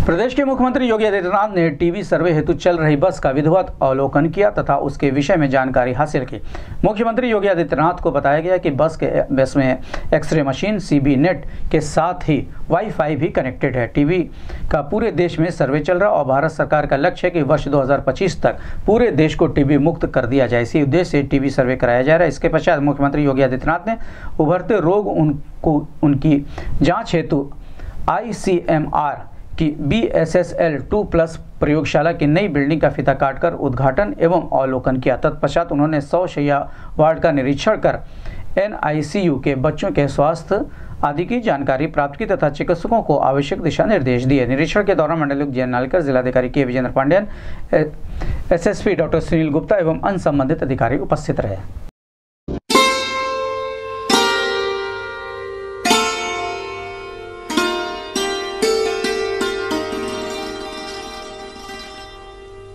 प्रदेश के मुख्यमंत्री योगी आदित्यनाथ ने टीबी सर्वे हेतु चल रही बस का विधिवत अवलोकन किया तथा उसके विषय में जानकारी हासिल की। मुख्यमंत्री योगी आदित्यनाथ को बताया गया कि बस में एक्सरे मशीन, सीबी नेट के साथ ही वाईफाई भी कनेक्टेड है। टीबी का पूरे देश में सर्वे चल रहा और भारत सरकार का लक्ष्य है कि वर्ष 2025 तक पूरे देश को टीबी मुक्त कर दिया जाए। इसी उद्देश्य से टीबी सर्वे कराया जा रहा है। इसके पश्चात मुख्यमंत्री योगी आदित्यनाथ ने उभरते रोग उनकी जाँच हेतु ICMR की BSSL 2+ प्रयोगशाला की नई बिल्डिंग का फीता काटकर उद्घाटन एवं अवलोकन किया। तत्पश्चात उन्होंने 100 शैय्या वार्ड का निरीक्षण कर NICU के बच्चों के स्वास्थ्य आदि की जानकारी प्राप्त की तथा चिकित्सकों को आवश्यक दिशा निर्देश दिए। निरीक्षण के दौरान मंडलायुक्त जयंत नालिकर, जिलाधिकारी के विजेंद्र पांडेयन, SSP डॉक्टर सुनील गुप्ता एवं अन्य संबंधित अधिकारी उपस्थित रहे।